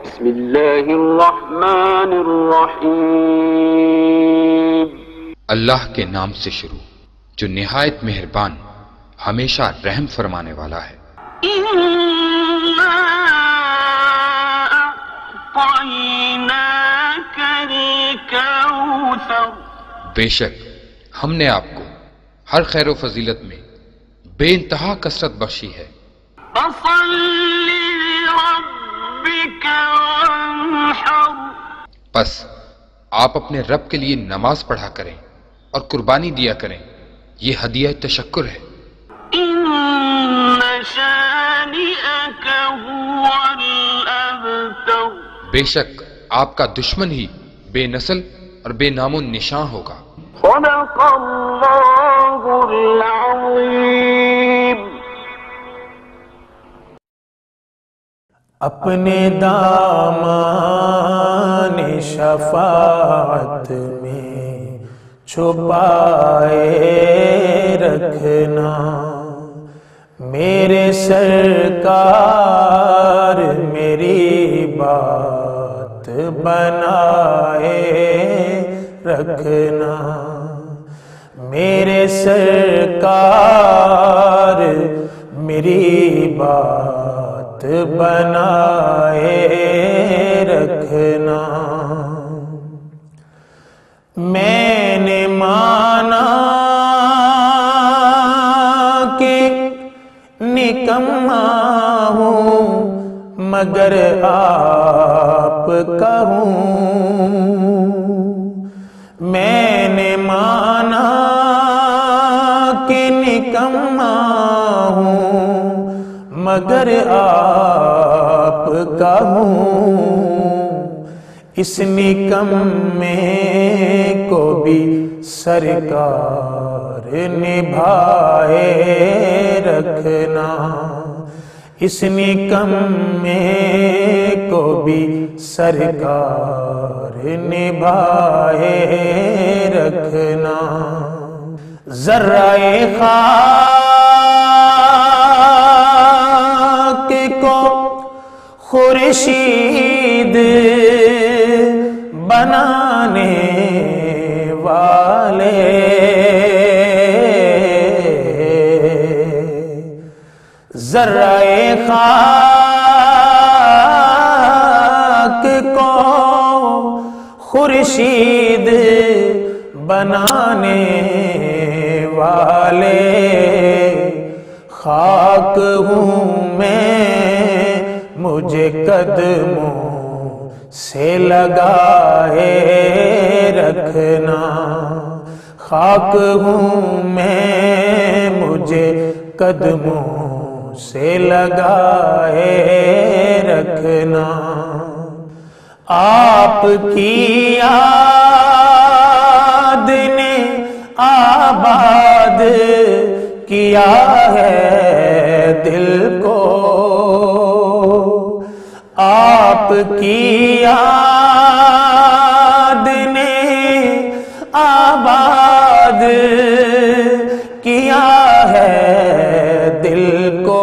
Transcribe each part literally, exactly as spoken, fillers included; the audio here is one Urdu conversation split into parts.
بسم اللہ الرحمن الرحیم۔ اللہ کے نام سے شروع جو نہایت مہربان ہمیشہ رحم فرمانے والا ہے۔ اِنَّا أَعْطَيْنَاكَ الْكَوْثَرَ، بے شک ہم نے آپ کو ہر خیر و فضیلت میں بے انتہا کثرت بخشی ہے۔ فَصَلِّ لِرَبِّكَ وَانْحَرْ، پس آپ اپنے رب کے لیے نماز پڑھا کریں اور قربانی دیا کریں، یہ ہدیہ تشکر ہے۔ إِنَّ شَانِئَكَ هُوَ الْأَبْتَرُ، بے شک آپ کا دشمن ہی بے نسل اور بے نام و نشاں ہوگا۔ صدق اللہ العظیم۔ اپنے دامان شفاعت میں چھپائے رکھنا، میرے سرکار میری بات بنائے رکھنا، میرے سرکار میری بات بنائے رکھنا۔ میں نے مانا کہ نکما ہوں مگر آپ کا ہوں، میں نے مانا کہ نکما ہوں مگر آپ کا ہوں، اس نکمے کو بھی سرکار نبھائے رکھنا، اس نکمے کو بھی سرکار نبھائے رکھنا۔ ذرہ خاک کو خورشید بنانے والے، ذرہ خاک کو خورشید بنانے والے، خاک ہوں میں مجھے قدموں سے لگائے رکھنا، خاک ہوں میں مجھے قدموں سے لگائے رکھنا۔ آپ کی یاد نے آباد کیا ہے دل کو، آپ کی یاد نے آباد کیا ہے دل کو،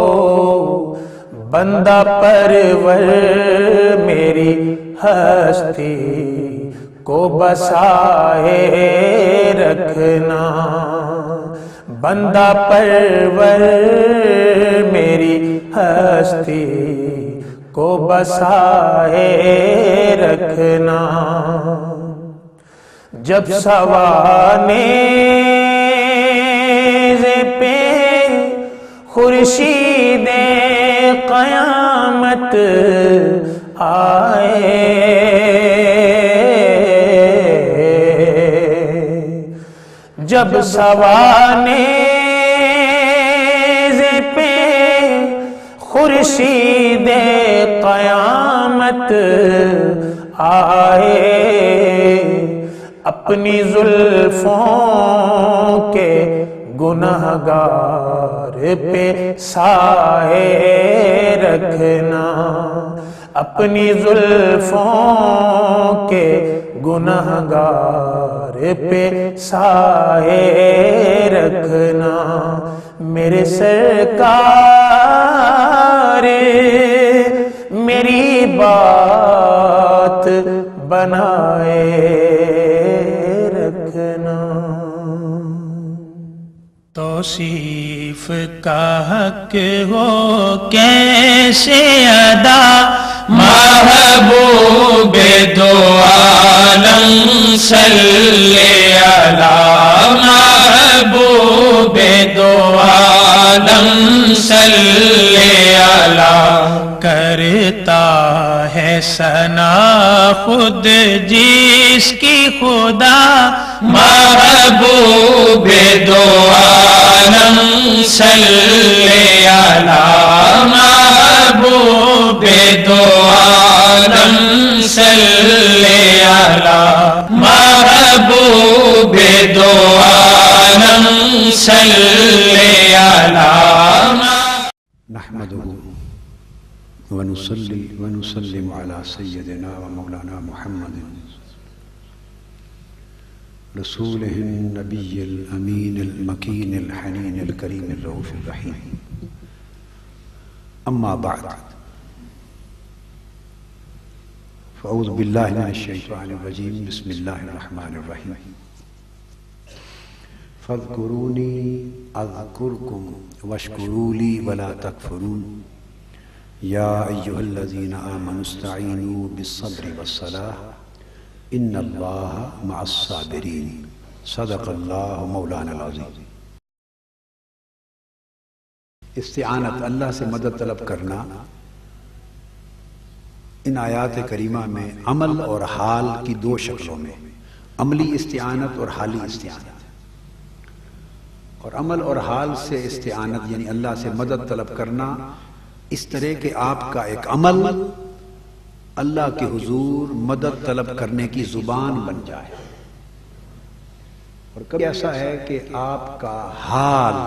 بندہ پرور میری ہستی کو بسائے رکھنا، بندہ پرور میری ہستی کو بسائے رکھنا۔ جب سوانیز پہ خورشید قیامت آئے، جب سوانیز پہ خورشید قیامت آئے، اپنی زلفوں کے گنہگار پہ سائے رکھنا، اپنی زلفوں کے گنہگار پہ سائے رکھنا، میرے سرکار میری بات بنائے رکھنا. توصیف کا حق ہو کیسے ادا محبوب دو عالم صلی علی محبوب دو عالم صلی علی. کرتا ہے ثنا خود جس کی خدا محبوب دو عالم صلی علی محبوب دو عالم صلی علی محبوب دو عالم صلی علی. نحمده ونصلي ونسلم على سيدنا ومولانا محمد رسوله النبي الأمين المكين الحنين الكريم الرؤوف الرحيم. أما بعد فأعوذ بالله من الشيطان الرجيم. بسم الله الرحمن الرحيم. فاذكروني أذكركم واشكروا لي ولا تكفرون. يا أيها الذين آمنوا استعينوا بالصبر والصلاة إن الله مع الصابرين. صدق الله مولانا العظيم. استعانت اللہ سے مدد طلب کرنا ان آیات کریمہ میں عمل اور حال کی دو شکلوں میں، عملی استعانت اور حالی استعانت. اور عمل اور حال سے استعانت یعنی اللہ سے مدد طلب کرنا اس طرح کہ آپ کا ایک عمل اللہ کے حضور مدد طلب کرنے کی زبان بن جائے، اور کبھی ایسا ہے کہ آپ کا حال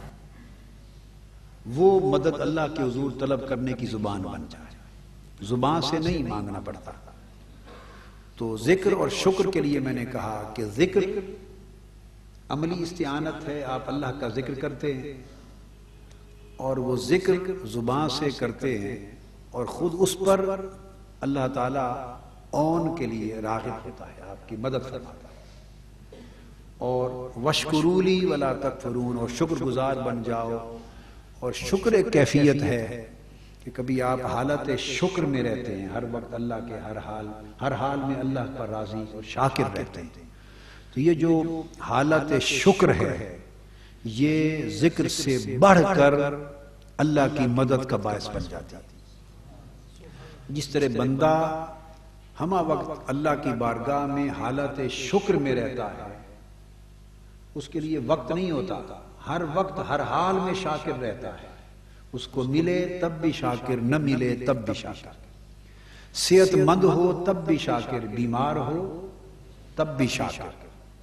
وہ مدد اللہ کے حضور طلب کرنے کی زبان بن جائے. زبان سے نہیں مانگنا پڑتا. تو ذکر اور شکر کے لیے میں نے کہا کہ ذکر عملی استعانت ہے، آپ اللہ کا ذکر کرتے ہیں اور وہ ذکر زبان سے کرتے ہیں اور خود اس پر اللہ تعالیٰ اون کے لیے راغب ہوتا ہے، آپ کی مدد فرماتا ہے. اور وَاشْكُرُوا لِي وَلَا تَكْفُرُونَ، اور شکر گزار بن جاؤ. اور شکر ایک کیفیت ہے کہ کبھی آپ حالت شکر میں رہتے ہیں، ہر وقت اللہ کے ہر حال ہر حال میں اللہ پر راضی اور شاکر رہتے ہیں. تو یہ جو حالت شکر ہے یہ ذکر سے بڑھ کر اللہ کی مدد کا باعث بن جاتی ہے. جس طرح بندہ ہمہ وقت اللہ کی بارگاہ میں حالت شکر میں رہتا ہے، اس کے لیے وقت نہیں ہوتا، ہر وقت ہر حال میں شاکر رہتا ہے. اس کو ملے تب بھی شاکر، نہ ملے تب بھی شاکر. صحت مند ہو تب بھی شاکر، بیمار ہو تب بھی شاکر.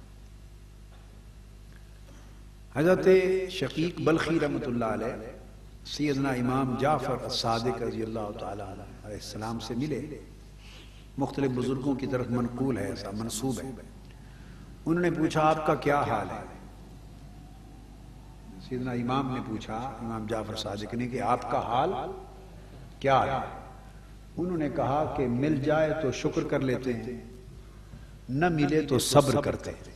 حضرت شقیق بلخی رحمۃ اللہ علیہ سیدنا امام جعفر الصادق رضی اللہ تعالیٰ علیہ السلام سے ملے. مختلف بزرگوں کی طرف منقول ہے، ایسا منسوب ہے. انہوں نے پوچھا آپ کا کیا حال ہے؟ سیدنا امام نے پوچھا، امام جعفر صادق نے، کہ آپ کا حال کیا ہے؟ انہوں نے کہا کہ مل جائے تو شکر کر لیتے ہیں، نہ ملے تو صبر کرتے ہیں.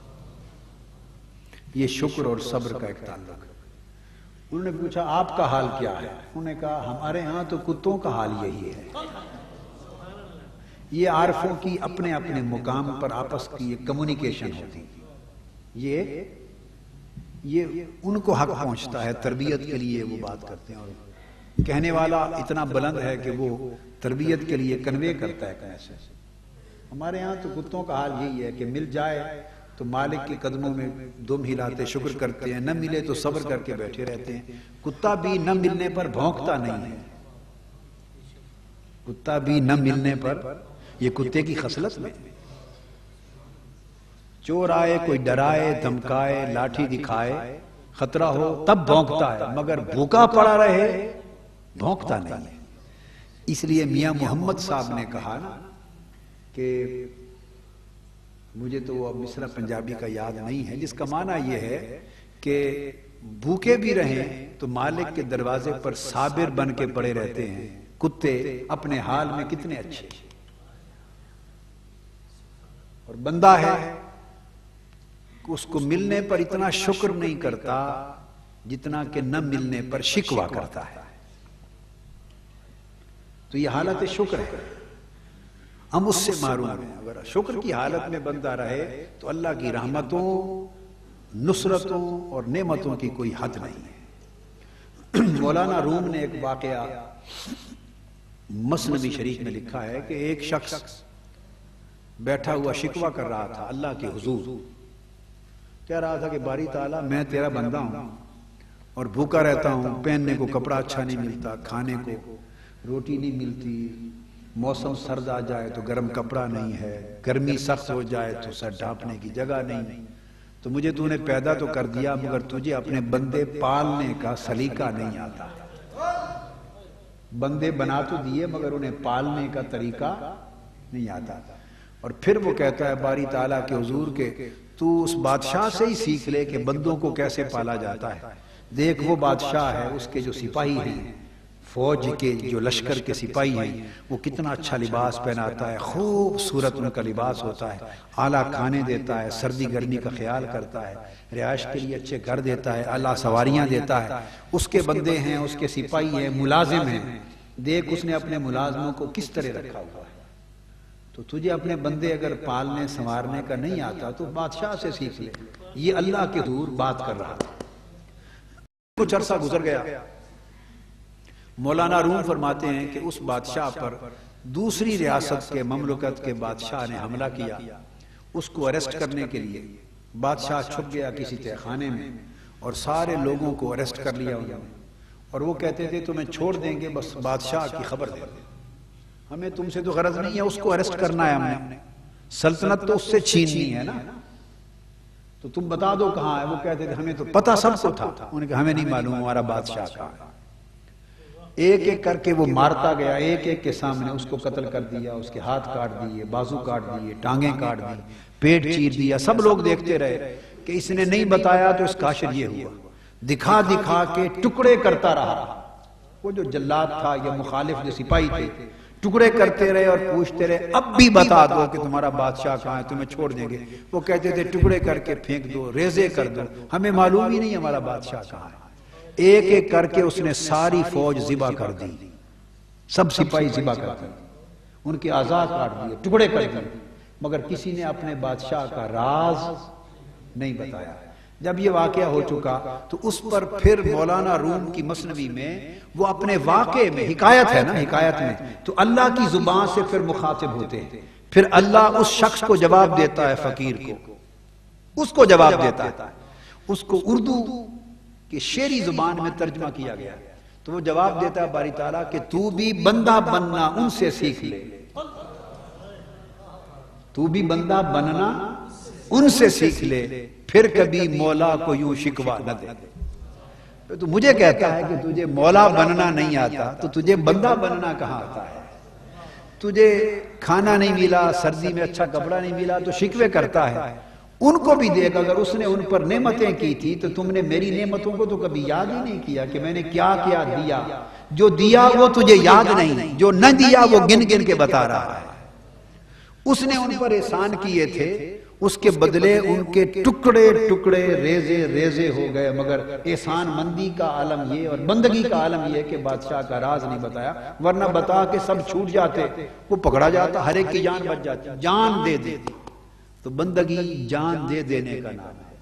یہ شکر اور صبر کا ایک تعلق ہے. انہوں نے پوچھا آپ کا حال کیا ہے؟ انہوں نے کہا ہمارے ہاں تو کتوں کا حال یہی ہے. یہ عارفوں کی اپنے اپنے مقام پر آپس کی یہ کمیونیکیشن ہوتی، یہ یہ ان کو حق پہنچتا ہے، تربیت کے لیے وہ بات کرتے ہیں، اور کہنے والا اتنا بلند ہے کہ وہ تربیت کے لیے کنوے کرتا ہے کیسے. ہمارے ہاں تو کتوں کا حال یہی ہے کہ مل جائے تو مالک کے قدموں میں دم ہلاتے شکر کرتے ہیں، نہ ملے تو صبر کر کے بیٹھے رہتے ہیں. کتا بھی نہ ملنے پر بھونکتا نہیں ہے، کتا بھی نہ ملنے پر، یہ کتے کی خصلت میں. چور آئے، کوئی ڈرائے دھمکائے لاٹھی دکھائے خطرہ ہو تب بھونکتا ہے، مگر بھوکا پڑا رہے بھونکتا نہیں ہے. اس لیے میاں محمد صاحب نے کہا نا کہ مجھے تو اب مصرع پنجابی کا یاد نہیں ہے، جس کا معنی یہ ہے کہ بھوکے بھی رہیں تو مالک کے دروازے پر صابر بن کے پڑے رہتے ہیں، کتے اپنے حال میں کتنے اچھے، اور بندہ ہے اس کو ملنے پر اتنا شکر نہیں کرتا جتنا کہ نہ ملنے پر شکوہ کرتا ہے. تو یہ حالت شکر ہے، ہم اس سے معروم ہیں. اگر شکر کی حالت میں بندہ رہے تو اللہ کی رحمتوں، نصرتوں اور نعمتوں کی کوئی حد نہیں ہے. مولانا روم نے ایک واقعہ مثنوی شریف میں لکھا ہے کہ ایک شخص بیٹھا ہوا شکوہ کر رہا تھا اللہ کے حضور. کہہ رہا تھا کہ باری تعالیٰ میں تیرا بندہ ہوں اور بھوکا رہتا ہوں، پہننے کو کپڑا اچھا نہیں ملتا، کھانے کو روٹی نہیں ملتی، موسم سرد آ جائے تو گرم کپڑا نہیں ہے، گرمی سخت ہو جائے تو سر ڈھانپنے کی جگہ نہیں. تو مجھے تو نے پیدا تو کر دیا مگر تجھے اپنے بندے پالنے کا سلیقہ نہیں آتا. بندے بنا تو دیے مگر انہیں پالنے کا طریقہ نہیں آتا. اور پھر وہ کہتا ہے باری تعالیٰ کے حضور کے تو اس بادشاہ سے ہی سیکھ لے کہ بندوں کو کیسے پالا جاتا ہے. دیکھ وہ بادشاہ ہے، اس کے جو سپاہی ہیں، فوج کے جو لشکر کے سپاہی ہیں، وہ کتنا اچھا لباس پہناتا ہے، خوبصورت ان کا لباس ہوتا ہے، اعلیٰ کھانے دیتا ہے، سردی گرمی کا خیال کرتا ہے، رہائش کے لیے اچھے گھر دیتا ہے، اعلیٰ سواریاں دیتا ہے. اس کے بندے ہیں، اس کے سپاہی ہیں، ملازم ہیں. دیکھ اس نے اپنے ملازموں کو کس طرح رکھا ہوا ہے. تو تجھے اپنے بندے اگر پالنے سنوارنے کا نہیں آتا تو بادشاہ سے سیکھ لے. یہ اللہ کے حضور بات کر رہا تھا. کچھ عرصہ گزر گیا. مولانا روم فرماتے ہیں کہ اس بادشاہ پر دوسری ریاست کے مملکت کے بادشاہ نے حملہ کیا. اس کو اریسٹ کرنے کے لیے بادشاہ چھپ گیا کسی تہ خانے میں اور سارے لوگوں کو اریسٹ کر لیا انہوں نے. اور وہ کہتے تھے تمہیں چھوڑ دیں گے بس بادشاہ کی خبر دے دیں، ہمیں تم سے تو غرض نہیں ہے، اس کو اریسٹ کرنا ہے ہم نے، سلطنت تو اس سے چھیننی ہے نا، تو تم بتا دو کہاں ہے. وہ کہتے تھے ہمیں تو پتہ سب کو تھا. انہوں نے کہا ہمیں نہیں معلوم ہمارا بادشاہ کہاں ہے. ایک ایک کر کے وہ مارتا گیا، ایک ایک کے سامنے اس کو قتل کر دیا، اس کے ہاتھ کاٹ دیے، بازو کاٹ دیے، ٹانگیں کاٹ دی، پیٹ چیر دیا. سب لوگ دیکھتے رہے کہ اس نے نہیں بتایا تو اس کا شر یہ ہوا. دکھا دکھا کے ٹکڑے کرتا رہا. وہ جو جلاد تھا یا مخالف جو سپاہی تھے ٹکڑے کرتے رہے اور پوچھتے رہے اب بھی بتا دو کہ تمہارا بادشاہ کہاں ہے، تمہیں چھوڑ دیں گے. وہ کہتے تھے ٹکڑے کر کے پھینک دو، ریزے کر دو، ہمیں معلوم ہی نہیں ہمارا بادشاہ کہاں ہے. ایک ایک کر کے اس نے ساری فوج ذبح کر دی، سب سپاہی ذبح کر دی، ان کے اعضاء کاٹ دیے، ٹکڑے کر دیے، مگر کسی نے اپنے بادشاہ کا راز نہیں بتایا. جب یہ واقعہ ہو چکا تو اس پر پھر مولانا روم کی مثنوی میں وہ اپنے واقعے میں، حکایت ہے نا، حکایت میں تو اللہ کی زبان سے پھر مخاطب ہوتے ہیں. پھر اللہ اس شخص کو جواب دیتا ہے، فقیر کو اس کو جواب دیتا ہے. اس کو اردو کہ شعری زبان میں ترجمہ کیا گیا تو وہ جواب دیتا ہے باری تعالیٰ کہ تو بھی بندہ بننا ان سے سیکھ لے، تو بھی بندہ بننا ان سے سیکھ لے، پھر کبھی مولا کو یوں شکوہ نہ دے. تو مجھے کہتا ہے کہ تجھے مولا بننا نہیں آتا تو تجھے بندہ بننا کہاں آتا ہے. تجھے کھانا نہیں ملا، سردی میں اچھا کپڑا نہیں ملا تو شکوے کرتا ہے. ان کو بھی دیکھ، اگر اس نے ان پر نعمتیں کی تھی تو تم نے میری نعمتوں کو تو کبھی یاد ہی نہیں کیا کہ میں نے کیا کیا دیا. جو دیا وہ تجھے یاد نہیں، جو نہ دیا وہ گن گن کے بتا رہا ہے. اس نے ان پر احسان کیے تھے، اس کے بدلے ان کے ٹکڑے ٹکڑے ریزے ریزے ہو گئے. مگر احسان مندی کا عالم یہ اور بندگی کا عالم یہ کہ بادشاہ کا راز نہیں بتایا، ورنہ بتا کے سب چھوٹ جاتے، وہ پکڑا جاتا، ہر ایک کی جان بچ جاتی. جان دے دے تو بندگی جان دے دینے کا نام ہے.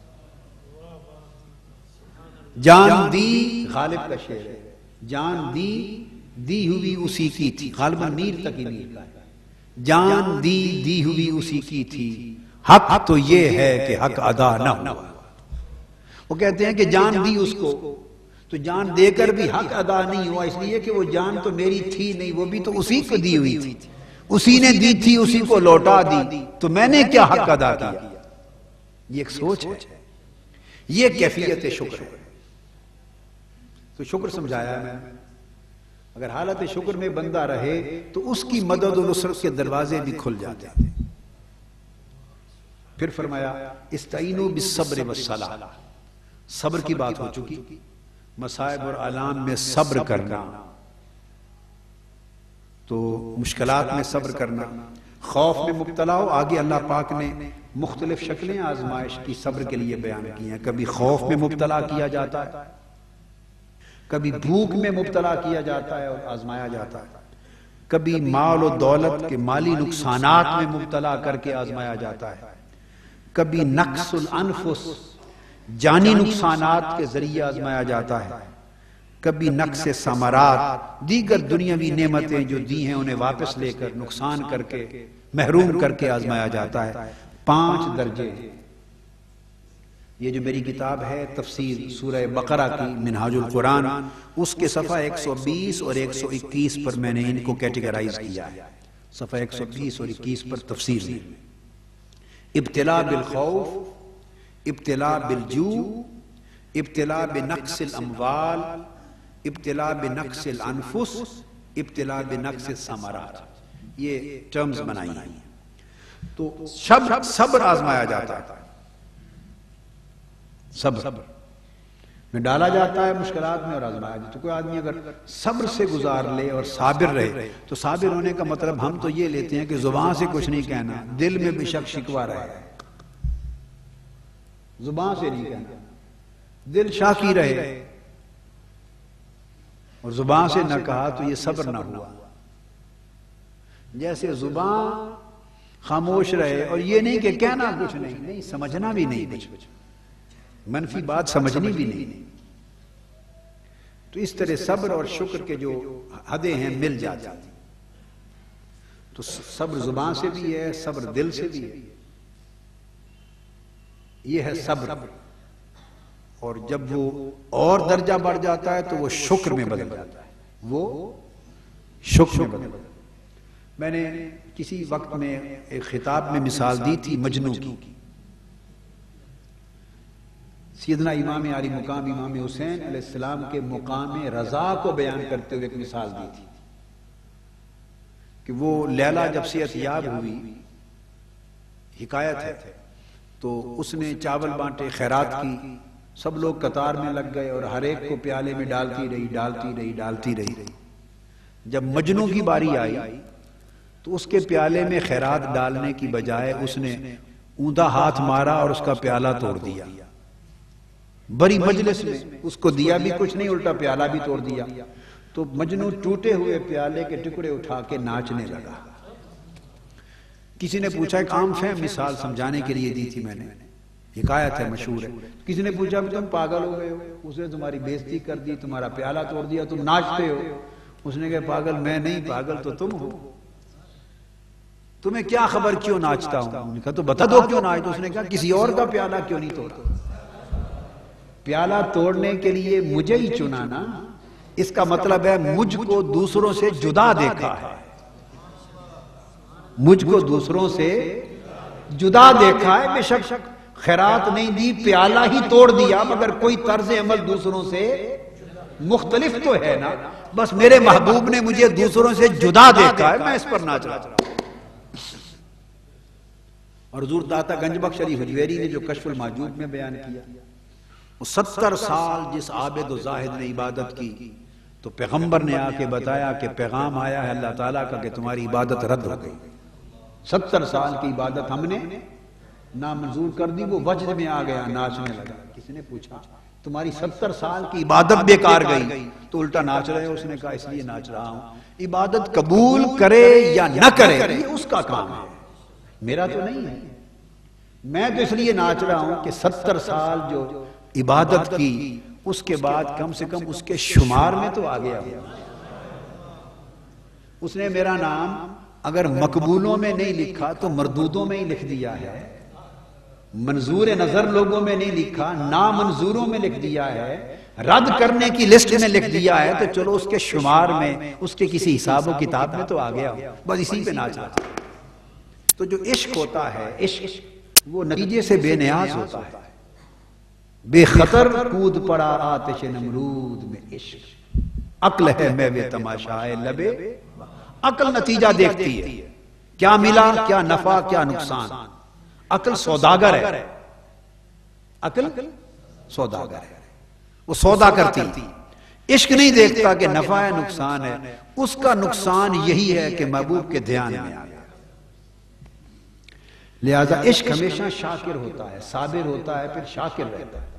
جان دی غالب کا شعر ہے، جان دی دی ہوئی اسی کی تھی، غالباً میر تک ہی میر کا ہے. جان دی دی ہوئی اسی کی تھی، حق تو یہ ہے کہ حق ادا نہ ہوا. وہ کہتے ہیں کہ جان دی اس کو تو جان دے کر بھی حق ادا نہیں ہوا، اس لیے کہ وہ جان تو میری تھی نہیں، وہ بھی تو اسی کو دی ہوئی تھی، اسی نے دی تھی اسی کو لوٹا دی، تو میں نے کیا حق ادا کیا. یہ ایک سوچ ہے، یہ کیفیت شکر ہے. تو شکر سمجھایا میں، اگر حالت شکر میں بندہ رہے تو اس کی مدد و نصرت کے دروازے بھی کھل جاتے ہیں. پھر فرمایا استعینوا بالصبر والصلاۃ. صبر کی بات ہو چکی، مصائب اور آلام میں صبر کرنا، تو مشکلات میں صبر کرنا، خوف میں مبتلا ہو، آگے اللہ پاک نے مختلف شکلیں آزمائش کی صبر کے لیے بیان کی ہیں۔ کبھی خوف میں مبتلا کیا جاتا ہے، کبھی بھوک میں مبتلا کیا جاتا ہے اور آزمایا جاتا ہے، کبھی مال و دولت کے مالی نقصانات میں مبتلا کر کے آزمایا جاتا ہے، کبھی نقص الانفس جانی نقصانات کے ذریعے آزمایا جاتا ہے، کبھی نقص ثمرات دیگر دنیاوی نعمتیں جو دی ہیں انہیں واپس لے کر نقصان کر کے محروم کر کے آزمایا جاتا ہے۔ پانچ درجے، یہ جو میری کتاب ہے تفسیر سورہ بقرہ کی منہاج القرآن، اس کے صفحہ ایک سو بیس اور ایک سو اکیس پر میں نے ان کو کیٹیگرائز کیا ہے۔ صفحہ ایک سو بیس اور اکیس پر تفسیر میں ابتلا بالخوف، ابتلا بالجوع، ابتلا بنقص الاموال، ابتلا بنقص الانفس، ابتلا بنقص الثمرات، یہ ٹرمز بنائی ہیں۔ تو صبر صبر آزمایا جاتا ہے، صبر میں ڈالا جاتا ہے مشکلات میں اور آزمایا جاتا ہے۔ تو کوئی آدمی اگر صبر سے گزار لے اور صابر رہے تو صابر ہونے کا مطلب ہم تو یہ لیتے ہیں کہ زبان سے کچھ نہیں کہنا، دل میں بے شک شکوہ رہے، زبان سے نہیں کہنا، دل شاکی رہے اور زبان سے نہ کہا تو یہ صبر نہ ہوا۔ جیسے زبان خاموش رہے اور یہ نہیں کہ کہنا کچھ نہیں، نہیں سمجھنا بھی نہیں کچھ، منفی بات سمجھنی بھی نہیں، تو اس طرح صبر اور شکر کے جو حدیں ہیں مل جاتی ہیں۔ تو صبر زبان سے بھی ہے، صبر دل سے بھی ہے، یہ ہے صبر۔ اور جب وہ اور درجہ بڑھ جاتا ہے تو وہ شکر میں بدل جاتا ہے، وہ شکر میں بدل جاتا ہے۔ میں نے کسی وقت میں ایک خطاب میں مثال دی تھی مجنوں کی، سیدنا امام عالی مقام امام حسین علیہ السلام کے مقام رضا کو بیان کرتے ہوئے ایک مثال دی تھی کہ وہ لیلا جب صحت یاب ہوئی، حکایت ہے، تو اس نے چاول بانٹے، خیرات کی، سب لوگ قطار میں لگ گئے اور ہر ایک کو پیالے میں ڈالتی رہی ڈالتی رہی ڈالتی رہی۔ جب مجنوں کی باری آئی تو اس کے پیالے میں خیرات ڈالنے کی بجائے اس نے اوندا ہاتھ مارا اور اس کا پیالہ توڑ دیا۔ بڑی مجلس میں اس کو دیا بھی کچھ نہیں، الٹا پیالہ بھی توڑ دیا۔ تو مجنوں ٹوٹے ہوئے پیالے کے ٹکڑے اٹھا کے ناچنے لگا۔ کسی نے پوچھا، ایک عام فہم مثال سمجھانے کے لیے دی تھی میں نے، حکایت ہے مشہور ہے، کسی نے پوچھا کہ تم پاگل ہو گئے ہو، اس نے تمہاری بےزتی کر دی، تمہارا پیالہ توڑ دیا، تم ناچتے ہو۔ اس نے کہا پاگل میں نہیں، پاگل تو تم ہو، تمہیں کیا خبر کیوں ناچتا ہوں؟ انہوں نے کہا تو بتا دو کیوں ناچتا۔ اس نے کہا کسی اور کا پیالہ کیوں نہیں توڑا؟ پیالہ توڑنے کے لیے مجھے ہی چنا نا، اس کا مطلب ہے مجھ کو دوسروں سے جدا دیکھا ہے، مجھ کو دوسروں سے جدا دیکھا ہے۔ بے شک خیرات نہیں دی، پیالہ ہی توڑ دیا، مگر کوئی طرز عمل دوسروں سے مختلف تو ہے نا۔ بس میرے محبوب نے مجھے دوسروں سے جدا دیکھا ہے، میں اس پر ناچ رہا ہوں۔ اور حضور داتا گنج بخش علی حجویری نے جو کشف المحجوب میں بیان کیا، وہ ستر سال جس عابد و زاہد نے عبادت کی تو پیغمبر نے آ کے بتایا کہ پیغام آیا ہے اللہ تعالیٰ کا کہ تمہاری عبادت رد ہو گئی۔ ستر سال کی عبادت ہم نے نامنظور کر دی، وہ وجد میں آ گیا، ناچنے لگا۔ کسی نے پوچھا تمہاری ستر سال کی عبادت بیکار گئی تو الٹا ناچ رہے ہو؟ اس نے کہا اس لیے ناچ رہا ہوں، عبادت قبول کرے یا نہ کرے یہ اس کا کام ہے، میرا تو نہیں ہے۔ میں تو اس لیے ناچ رہا ہوں کہ ستر سال جو عبادت کی اس کے بعد کم سے کم اس کے شمار میں تو آ گیا۔ اس نے میرا نام اگر مقبولوں میں نہیں لکھا تو مردودوں میں ہی لکھ دیا ہے، منظور نظر لوگوں میں نہیں لکھا، نامنظوروں میں لکھ دیا ہے، رد کرنے کی لسٹ میں لکھ دیا ہے، تو چلو اس کے شمار میں، اس کے کسی حساب و کتاب میں تو آ گیا، بس اسی پہ ناچا۔ تو جو عشق ہوتا ہے، عشق وہ نتیجے سے بے نیاز ہوتا ہے۔ بے خطر کود پڑا آتش نمرود میں عشق، عقل ہے میوے تماشائے لبے، عقل نتیجہ دیکھتی ہے، کیا ملا، کیا نفع، کیا نقصان۔ عقل سوداگر ہے، عقل سوداگر ہے، وہ سودا کرتی عشق نہیں دیکھتا کہ نفع ہے نقصان ہے، اس کا نقصان یہی ہے کہ محبوب کے دھیان میں آ گیا۔ لہذا عشق ہمیشہ شاکر ہوتا ہے، صابر ہوتا ہے، پھر شاکر رہتا ہے۔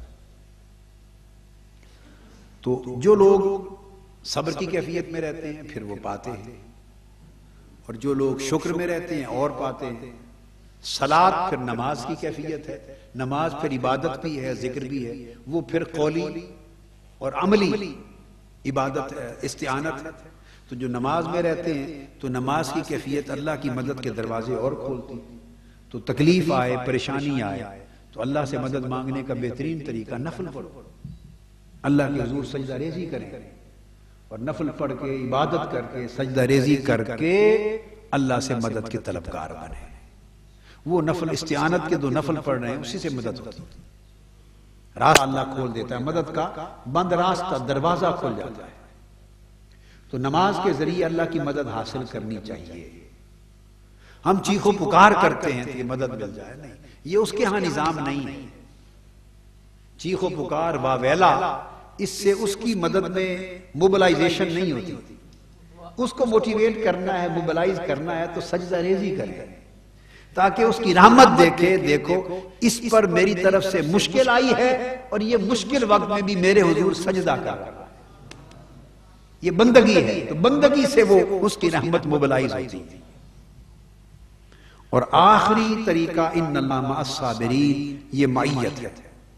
تو جو لوگ صبر کی کیفیت میں رہتے ہیں پھر وہ پاتے ہیں، اور جو لوگ شکر میں رہتے ہیں اور پاتے ہیں۔ صلاۃ پھر نماز کی کیفیت ہے، نماز پھر عبادت بھی ہے، ذکر بھی ہے، وہ پھر قولی اور عملی عبادت ہے، استعانت ہے۔ تو جو نماز میں رہتے ہیں تو نماز کی کیفیت اللہ کی مدد کے دروازے اور کھولتی، تو تکلیف آئے، پریشانی آئے تو اللہ سے مدد مانگنے کا بہترین طریقہ نفل پڑھو، اللہ کے حضور سجدہ ریزی کریں، اور نفل پڑھ کے عبادت کر کے سجدہ ریزی کر کے اللہ سے مدد کے طلبگار بنے۔ وہ نفل استعانت کے دو نفل پڑھ رہے ہیں، اسی سے مدد ہوتی، راستہ اللہ کھول دیتا ہے، مدد کا بند راستہ دروازہ کھل جاتا ہے۔ تو نماز کے ذریعے اللہ کی مدد حاصل کرنی چاہیے۔ ہم چیخو پکار کرتے ہیں تو یہ مدد مل جائے، نہیں، یہ اس کے ہاں نظام نہیں ہے۔ چیخو پکار واویلا، اس سے اس کی مدد میں موبلائزیشن نہیں ہوتی۔ اس کو موٹیویٹ کرنا ہے، موبلائز کرنا ہے تو سجدہ ریزی کرے، تاکہ اس کی رحمت دیکھے، دیکھو اس پر میری طرف سے مشکل آئی ہے اور یہ مشکل وقت میں بھی میرے حضور سجدہ کر رہا ہے، یہ بندگی ہے، تو بندگی سے وہ اس کی رحمت موبلائز ہوتی ہے۔ اور آخری طریقہ ان اللہ مع الصابرین، یہ معیت ہے،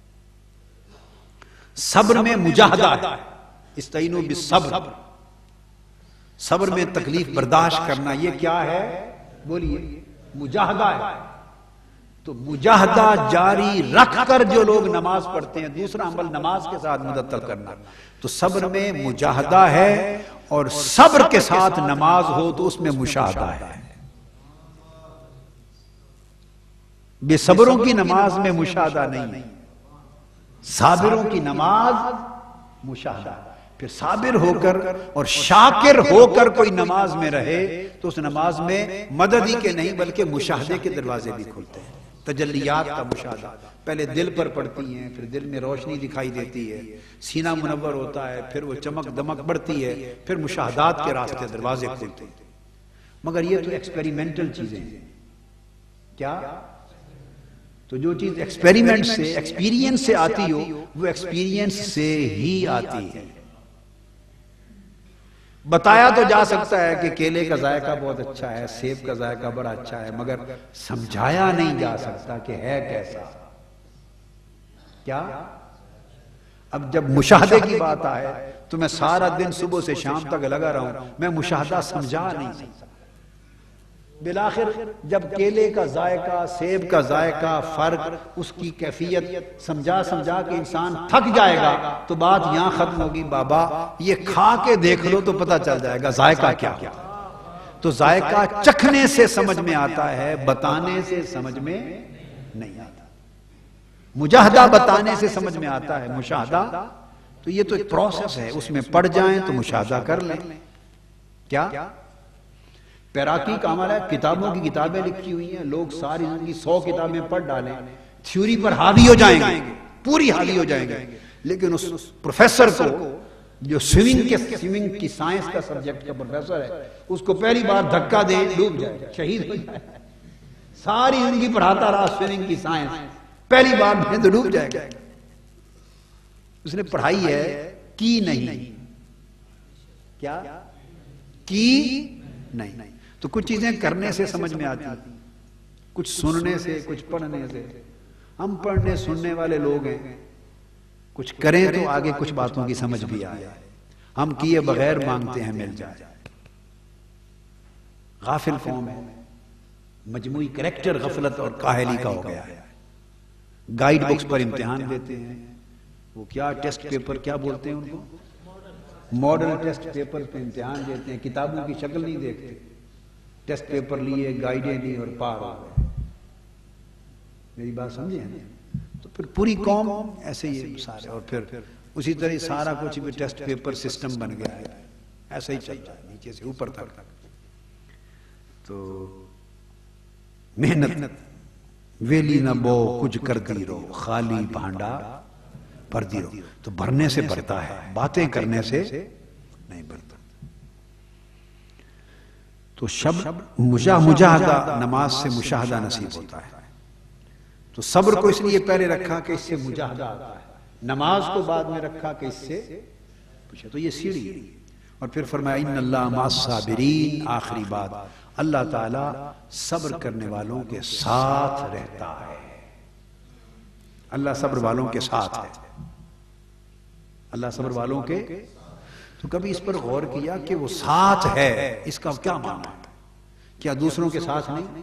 صبر میں مجاہدہ ہے، استعینوا بالصبر، صبر میں تکلیف برداشت کرنا، یہ کیا ہے؟ بولیے، مجاہدہ ہے۔ تو مجاہدہ جاری رکھ کر جو لوگ نماز پڑھتے ہیں، دوسرا عمل نماز کے ساتھ مدد کرنا، تو صبر میں مجاہدہ ہے، اور صبر کے ساتھ نماز ہو تو اس میں مشاہدہ ہے۔ بے صبروں کی نماز میں مشاہدہ نہیں، صابروں کی نماز مشاہدہ۔ پھر صابر ہو کر اور شاکر ہو کر کوئی نماز میں رہے تو اس نماز میں مدد ہی کے نہیں بلکہ مشاہدے کے دروازے بھی کھلتے ہیں، تجلیات کا مشاہدہ۔ پہلے دل پر پڑتی ہیں، پھر دل میں روشنی دکھائی دیتی ہے، سینہ منور ہوتا ہے، پھر وہ چمک دمک بڑھتی ہے، پھر مشاہدات کے راستے دروازے کھلتے ہیں۔ مگر یہ تو ایکسپیریمنٹل چیزیں ہیں۔ کیا؟ تو جو چیز ایکسپیریمنٹ سے، ایکسپیرینس سے آتی ہو، وہ ایکسپیرینس سے ہی آتی ہے۔ بتایا تو جا سکتا ہے کہ کیلے کا ذائقہ بہت اچھا ہے، سیب کا ذائقہ بڑا اچھا ہے، مگر سمجھایا نہیں جا سکتا کہ ہے کیسا۔ کیا؟ اب جب مشاہدے کی بات آئے تو میں سارا دن صبح سے شام تک لگا رہا ہوں، میں مشاہدہ سمجھا نہیں سکتا۔ بالآخر جب کیلے کا ذائقہ، سیب کا ذائقہ، فرق، اس کی کیفیت سمجھا سمجھا کہ انسان تھک جائے گا تو بات یہاں ختم ہوگی، بابا یہ کھا کے دیکھ لو تو پتہ چل جائے گا ذائقہ کیا کیا۔ تو ذائقہ چکھنے سے سمجھ میں آتا ہے، بتانے سے سمجھ میں نہیں آتا۔ مجاہدہ بتانے سے سمجھ میں آتا ہے، مشاہدہ تو یہ تو ایک پروسیس ہے، اس میں پڑھ جائیں تو مشاہدہ کر لیں۔ کیا؟ پیراکی کا عمل ہے، کتابوں کی کتابیں لکھی ہوئی ہیں، لوگ ساری زندگی سو کتابیں پڑھ ڈالیں، تھیوری پر حاوی ہو جائیں گے، پوری حاوی ہو جائیں گے، لیکن اس پروفیسر کو جو سوئمنگ کے سوئمنگ کی سائنس کا سبجیکٹ کا پروفیسر ہے، اس کو پہلی بار دھکا دے ڈوب جائے، شہید ہو جائے۔ ساری زندگی پڑھاتا رہا سوئمنگ کی سائنس، پہلی بار میں تو ڈوب جائے گا۔ اس نے پڑھائی ہے کی نہیں، کیا کی نہیں۔ تو کچھ چیزیں کرنے سے سمجھ میں آتی، کچھ سننے سے، کچھ پڑھنے سے۔ ہم پڑھنے سننے والے لوگ ہیں، کچھ کریں تو آگے کچھ باتوں کی سمجھ بھی آئے۔ ہم کیے بغیر مانگتے ہیں مل جائے، غافل قوم ہے، مجموعی کریکٹر غفلت اور کاہلی کا ہو گیا ہے۔ گائیڈ بکس پر امتحان دیتے ہیں، وہ کیا ٹیسٹ پیپر کیا بولتے ہیں ان کو، ماڈل ٹیسٹ پیپر پہ امتحان دیتے ہیں، کتابوں کی شکل نہیں دیکھتے، ٹیسٹ پیپر لیے، گائیڈیں لی اور پار ہو گئے۔ میری بات سمجھے ہیں؟ تو پھر پوری قوم ایسے ہی سارے، اور پھر اسی طرح سارا کچھ بھی ٹیسٹ پیپر سسٹم بن گیا ہے، ایسا ہی چلتا ہے نیچے سے اوپر تک۔ تو محنت ویلی نہ بو کچھ کرتی رو، خالی بھانڈا بھر دیو، تو بھرنے سے بھرتا ہے، باتیں کرنے سے نہیں بھرتا۔ تو شب مجاہدہ، نماز سے مشاہدہ نصیب ہوتا ہے۔ تو صبر کو اس لیے پہلے رکھا کہ اس سے مجاہدہ آتا ہے، نماز کو بعد میں رکھا کہ اس سے پوچھا، تو یہ سیڑھی ہے۔ اور پھر فرمایا ان اللہ مع الصابرین، آخری بات، اللہ تعالیٰ صبر کرنے والوں کے ساتھ رہتا ہے۔ اللہ صبر والوں کے ساتھ ہے، اللہ صبر والوں کے۔ تو کبھی اس پر غور کیا کہ وہ ساتھ ہے، اس کا کیا معنی ہے؟ کیا دوسروں کے ساتھ نہیں؟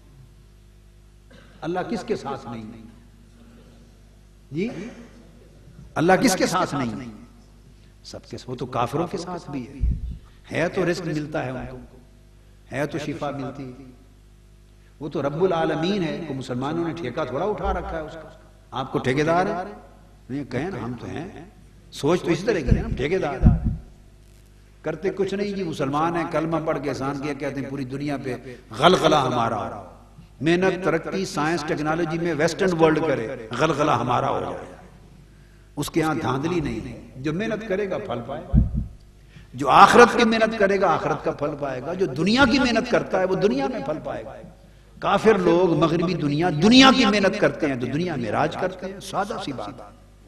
اللہ کس کے ساتھ نہیں جی؟ اللہ کس کے ساتھ نہیں؟ سب کے ساتھ۔ وہ تو کافروں کے ساتھ بھی ہے، ہے تو رزق ملتا ہے ان کو، ہے تو شفا ملتی ہے، وہ تو رب العالمین ہے۔ کو مسلمانوں نے ٹھیکہ تھوڑا اٹھا رکھا ہے اس کا، آپ کو ٹھیکیدار ہے نہیں کہیں نا، ہم تو ہیں، سوچ تو اس طرح کی ہے نا، ٹھیکیدار کرتے کچھ نہیں جی، مسلمان ہیں، کلمہ پڑھ کے احسان کیا، کہتے ہیں پوری دنیا پہ غلغلہ ہمارا ہو، محنت ترقی سائنس ٹیکنالوجی میں ویسٹرن ورلڈ کرے، غلغلہ ہمارا ہو جائے۔ اس کے ہاں دھاندلی نہیں ہے، جو محنت کرے گا پھل پائے گا، جو آخرت کی محنت کرے گا آخرت کا پھل پائے گا، جو دنیا کی محنت کرتا ہے وہ دنیا میں پھل پائے گا۔ کافر لوگ مغربی دنیا دنیا کی محنت کرتے ہیں تو دنیا میں راج کرتے ہیں، سادہ سی بات۔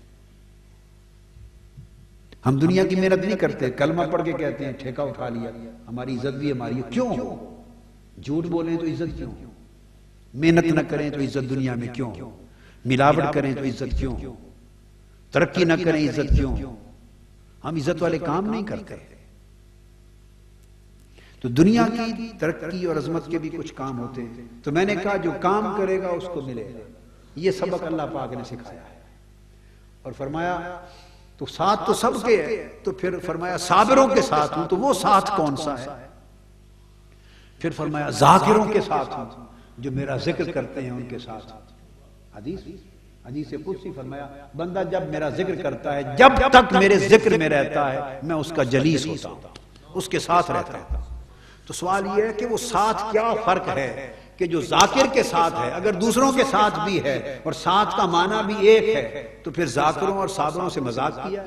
ہم دنیا کی محنت نہیں کرتے، کلمہ پڑھ کے کہتے ہیں ٹھیکہ اٹھا لیا، ہماری عزت بھی ہماری، کیوں؟ جھوٹ بولیں تو عزت کیوں؟ محنت نہ کریں تو عزت دنیا میں کیوں؟ ملاوٹ کریں تو عزت کیوں؟ ترقی نہ کریں عزت کیوں؟ ہم عزت والے کام نہیں کرتے۔ تو دنیا کی ترقی اور عظمت کے بھی کچھ کام ہوتے ہیں، تو میں نے کہا جو کام کرے گا اس کو ملے گا، یہ سبق اللہ پاک نے سکھایا ہے۔ اور فرمایا تو ساتھ تو سب کے ہے، تو پھر فرمایا صابروں کے ساتھ ہوں، تو وہ ساتھ کون سا ہے؟ پھر فرمایا ذاکروں کے ساتھ ہوں، جو میرا ذکر کرتے ہیں ان کے ساتھ۔ حدیث حدیث قدسی فرمایا بندہ جب میرا ذکر کرتا ہے، جب تک میرے ذکر میں رہتا ہے میں اس کا جلیس ہوتا ہوں، اس کے ساتھ رہتا ہوں۔ تو سوال یہ ہے کہ وہ ساتھ کیا فرق ہے کہ جو ذاکر کے ساتھ ہے، اگر دوسروں کے ساتھ بھی ہے اور ساتھ کا معنی بھی ایک ہے، تو پھر ذاکروں اور صابروں سے مذاق کیا؟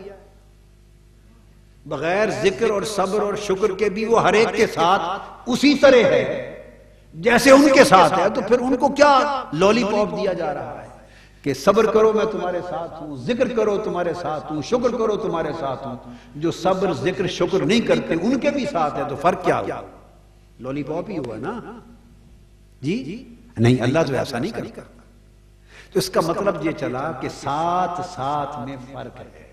بغیر ذکر اور صبر اور شکر کے بھی وہ ہر ایک کے ساتھ اسی طرح ہے جیسے ان کے ساتھ ہے، تو پھر ان کو کیا لولی پاپ دیا جا رہا ہے کہ صبر کرو میں تمہارے ساتھ ہوں، ذکر کرو تمہارے ساتھ ہوں، شکر کرو تمہارے ساتھ ہوں۔ جو صبر ذکر شکر نہیں کرتے ان کے بھی ساتھ ہے، تو فرق کیا ہوا؟ لولی پاپ ہی ہوا نا جی؟ نہیں، اللہ تو ایسا نہیں کرتا۔ تو اس کا مطلب یہ چلا کہ ساتھ ساتھ میں فرق ہے،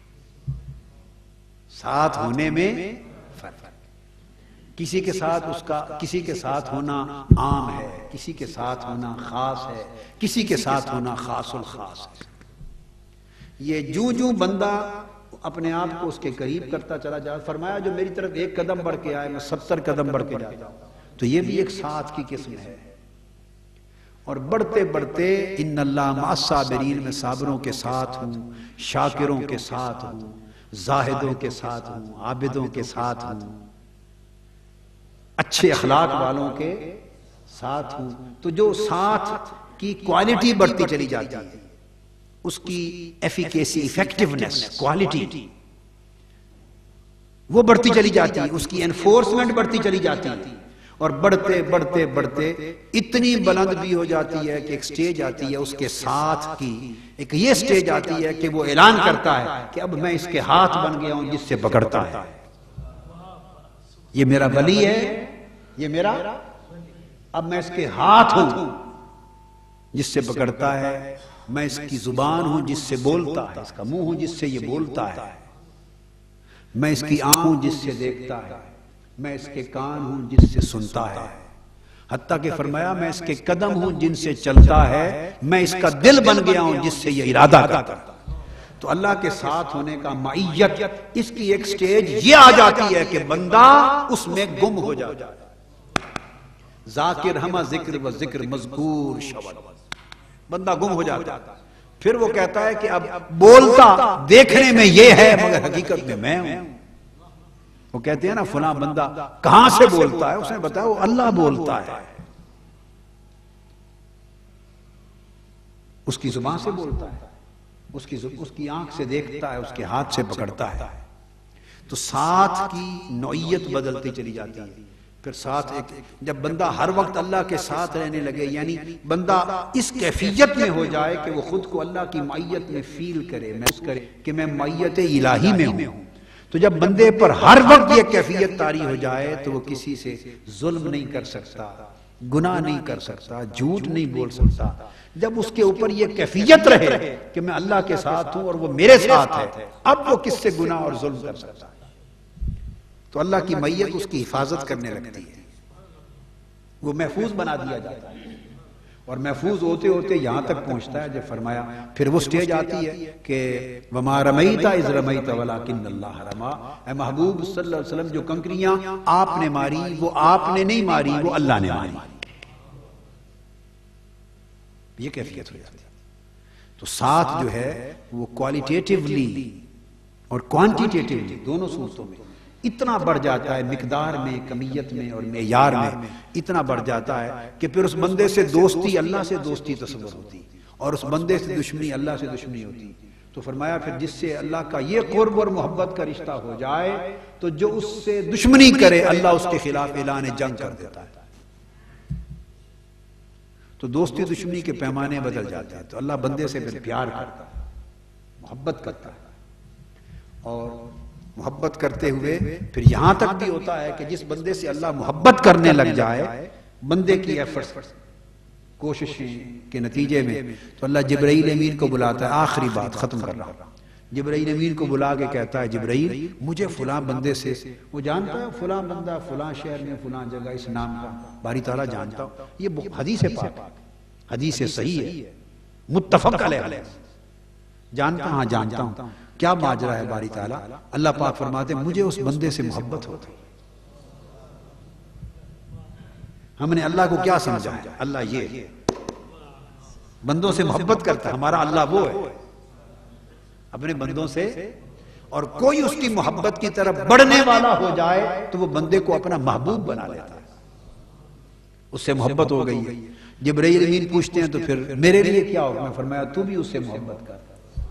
ساتھ ہونے میں فرق ہے۔ کسی کے ساتھ اس کا کسی کے ساتھ ہونا عام ہے، کسی کے ساتھ ہونا خاص ہے، کسی کے ساتھ ہونا خاص الخاص ہے۔ یہ جو جو بندہ اپنے آپ کو اس کے قریب کرتا چلا جائے، فرمایا جو میری طرف ایک قدم بڑھ کے آئے میں ستر قدم بڑھ کے جاتا ہوں، تو یہ بھی ایک ساتھ کی قسم ہے۔ اور بڑھتے بڑھتے ان اللہ مع الصابرین میں صابروں کے ساتھ ہوں، شاکروں کے ساتھ ہوں، زاہدوں کے ساتھ ہوں، عابدوں کے ساتھ ہوں، اچھے اخلاق والوں کے ساتھ ہوں۔ تو جو ساتھ کی کوالٹی بڑھتی چلی جاتی ہے، اس کی ایفیکیسی، ایفیکٹیونیس، کوالٹی وہ بڑھتی چلی جاتی ہے، اس کی انفورسمنٹ بڑھتی چلی جاتی ہے، اور بڑھتے بڑھتے بڑھتے اتنی بلند بھی ہو جاتی ہے کہ ایک سٹیج آتی ہے اس کے ساتھ کی، ایک یہ سٹیج آتی ہے کہ وہ اعلان کرتا ہے کہ اب میں اس کے ہاتھ بن گیا ہوں جس سے پکڑتا ہے، یہ میرا ولی ہے، یہ میرا، اب میں اس کے ہاتھ ہوں جس سے پکڑتا ہے، میں اس کی زبان ہوں جس سے بولتا ہے، اس کا منہ ہوں جس سے یہ بولتا ہے، میں اس کی آنکھ ہوں جس سے دیکھتا ہے، میں اس کے کان ہوں جس سے سنتا ہے، حتیٰ کہ فرمایا میں اس کے قدم ہوں جن سے چلتا ہے، میں اس کا دل بن گیا ہوں جس سے یہ ارادہ کرتا ہے۔ تو اللہ کے ساتھ ہونے کا معیت، اس کی ایک سٹیج یہ آ جاتی ہے کہ بندہ اس میں گم ہو جاتا ہے۔ ذاکر ہمہ ذکر و ذکر مذکور شود، بندہ گم ہو جاتا ہے۔ پھر وہ کہتا ہے کہ اب بولتا دیکھنے میں یہ ہے مگر حقیقت میں میں ہوں۔ وہ کہتے ہیں نا فلاں بندہ کہاں سے بولتا ہے، اس نے بتایا وہ اللہ بولتا ہے، اس کی زبان سے بولتا ہے، اس کی اس کی آنکھ سے دیکھتا ہے، اس کے ہاتھ سے پکڑتا ہے، تو ساتھ کی نوعیت بدلتی چلی جاتی ہے۔ پھر ساتھ ایک جب بندہ ہر وقت اللہ کے ساتھ رہنے لگے، یعنی بندہ اس کیفیت میں ہو جائے کہ وہ خود کو اللہ کی معیت میں فیل کرے، محسوس کرے کہ میں معیت الہی میں ہوں، تو جب بندے پر ہر وقت یہ کیفیت طاری ہو جائے تو وہ کسی سے ظلم نہیں کر سکتا، گناہ نہیں کر سکتا، جھوٹ نہیں بول سکتا۔ جب اس کے اوپر یہ کیفیت رہے کہ میں اللہ کے ساتھ ہوں اور وہ میرے ساتھ ہے، اب وہ کس سے گناہ اور ظلم کر سکتا ہے؟ تو اللہ کی معیت اس کی حفاظت کرنے لگتی ہے، وہ محفوظ بنا دیا جاتا ہے، اور محفوظ ہوتے ہوتے یہاں تک پہنچتا ہے جب فرمایا پھر وہ سٹیج آتی ہے کہ وَمَا رَمَيْتَ إِذْ رَمَيْتَ وَلَكِنَّ اللَّهَ رَمَى، اے محبوب صلی اللہ علیہ وسلم جو کنکریاں آپ نے ماری وہ آپ نے نہیں ماری، وہ اللہ نے ماری۔ یہ کیفیت ہو جاتی ہے۔ تو ساتھ جو ہے وہ کوالیٹیٹیولی اور کوانٹیٹیولی دونوں صورتوں میں اتنا بڑھ جاتا ہے، مقدار میں، کمیت میں اور معیار میں اتنا بڑھ جاتا ہے کہ پھر اس بندے سے دوستی اللہ سے دوستی تصور ہوتی، اور اس بندے سے دشمنی اللہ سے دشمنی ہوتی۔ تو فرمایا پھر جس سے اللہ کا یہ قرب اور محبت کا رشتہ ہو جائے تو جو اس سے دشمنی کرے اللہ اس کے خلاف اعلان جنگ کر دیتا ہے۔ تو دوستی دشمنی کے پیمانے بدل جاتے ہیں، تو اللہ بندے سے پھر پیار کرتا ہے، محبت کرتا ہے، اور محبت کرتے ہوئے پھر یہاں تک بھی ہوتا ہے کہ جس بندے سے اللہ محبت کرنے لگ جائے، بندے کی ایفرٹس کوششیں کے نتیجے میں، تو اللہ جبرائیل امین کو بلاتا ہے۔ آخری بات ختم کر رہا ہوں، جبرائیل امین کو بلا کے کہتا ہے جبرائیل مجھے فلاں بندے سے، وہ جانتا ہے فلاں بندہ فلاں شہر میں فلاں جگہ اس نام کا، باری تعالیٰ جانتا ہوں، یہ حدیث پاک حدیث صحیح ہے، متفق علیہ، جانتا ہاں جانتا ہوں، کیا ماجرا ہے باری تعالیٰ؟ اللہ پاک فرماتے ہیں مجھے اس بندے سے محبت ہوتی۔ ہم نے اللہ کو کیا سمجھا ہے؟ اللہ یہ بندوں سے محبت کرتا ہے، ہمارا اللہ وہ ہے اپنے بندوں سے، اور کوئی اس کی محبت کی طرف بڑھنے والا ہو جائے تو وہ بندے کو اپنا محبوب بنا لیتا ہے، اس سے محبت ہو گئی ہے۔ جبرائیل امین پوچھتے ہیں تو پھر میرے لیے کیا ہوگا؟ میں فرمایا تو بھی اس سے محبت کر،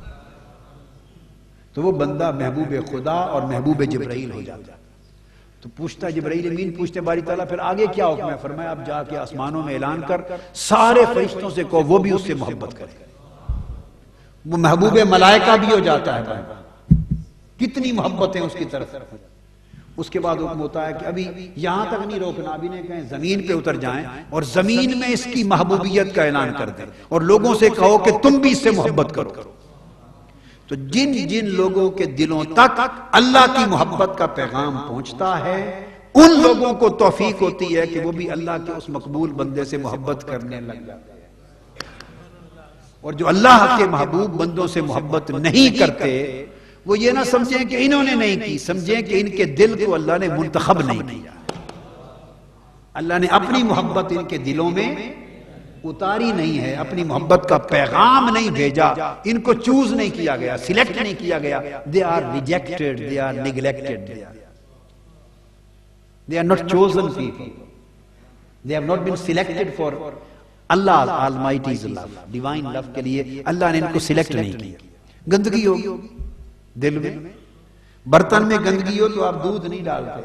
تو وہ بندہ محبوب خدا اور محبوب جبرائیل ہو جاتا ہے۔ تو پوچھتا جبرائیل امین پوچھتے باری تعالیٰ پھر آگے کیا حکم ہے؟ فرمایا اب جا کے آسمانوں میں اعلان کر سارے فرشتوں سے کہو وہ بھی اس سے محبت کرے، وہ محبوب ملائکہ بھی ہو جاتا ہے۔ کتنی محبتیں اس کی طرف۔ اس کے بعد حکم ہوتا ہے کہ ابھی یہاں تک نہیں روکنا، ابھی نہیں کہیں زمین پہ اتر جائیں اور زمین میں اس کی محبوبیت کا اعلان کر دیں اور لوگوں سے کہو کہ تم بھی اس سے محبت کرو۔ تو جن جن لوگوں کے دلوں تک اللہ کی محبت کا پیغام پہنچتا ہے ان لوگوں کو توفیق ہوتی ہے کہ وہ بھی اللہ کے اس مقبول بندے سے محبت کرنے لگ جاتے ہیں، اور جو اللہ کے محبوب بندوں سے محبت نہیں کرتے وہ یہ نہ سمجھیں کہ انہوں نے نہیں کی، سمجھیں کہ ان کے دل کو اللہ نے منتخب نہیں کیا، اللہ نے اپنی محبت ان کے دلوں میں اتاری نہیں ہے، اپنی محبت کا پیغام نہیں بھیجا، ان کو چوز نہیں کیا گیا، سلیکٹ نہیں کیا گیا۔ they are rejected, they are neglected, they are, they are not chosen people, they have not been selected for Allah Almighty's love, divine love کے لیے اللہ نے ان کو سلیکٹ نہیں کیا۔ گندگی ہوگی دل میں، برتن میں گندگی ہو تو آپ دودھ نہیں ڈالتے،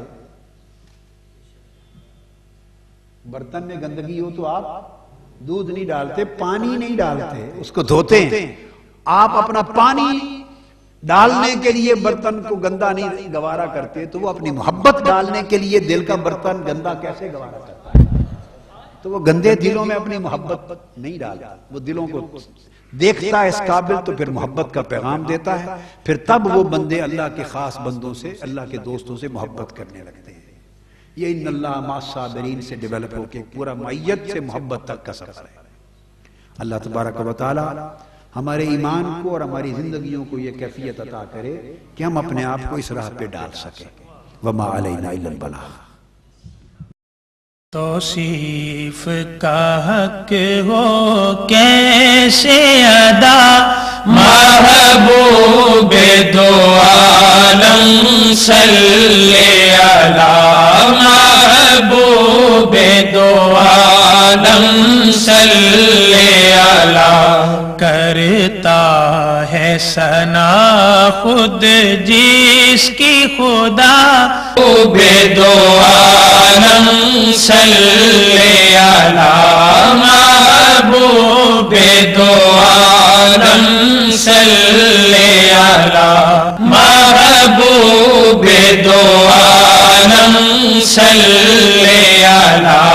برتن میں گندگی ہو تو آپ دودھ نہیں ڈالتے، پانی نہیں ڈالتے، اس کو دھوتے ہیں۔ آپ اپنا پانی ڈالنے کے لیے برتن کو گندا نہیں گوارا کرتے تو وہ اپنی محبت ڈالنے کے لیے دل کا برتن گندا کیسے گوارا کرتا ہے؟ تو وہ گندے دلوں میں اپنی محبت نہیں ڈالتا، وہ دلوں کو دیکھتا ہے اس قابل تو پھر محبت کا پیغام دیتا ہے، پھر تب وہ بندے اللہ کے خاص بندوں سے، اللہ کے دوستوں سے محبت کرنے لگتے ہیں۔ یہ ان اللہ مع الصابرین سے ڈیولپ ہو کے پورا معیت سے محبت تک کا سفر ہے۔ اللہ تبارک و تعالی ہمارے ایمان کو اور ہماری زندگیوں کو یہ کیفیت عطا کرے کہ ہم اپنے آپ کو اس راہ پہ ڈال سکیں۔ وما علینا الا البلاغ۔ توصیف کا حق ہو کیسے ادا محبوب دو عالم صلی علی محبوب دو عالم عالم صلی علی کرتا ہے ثنا خود جس کی خدا محبوب دو عالم صلی علی محبوب دو عالم صلی علی محبوب دو عالم صلی علی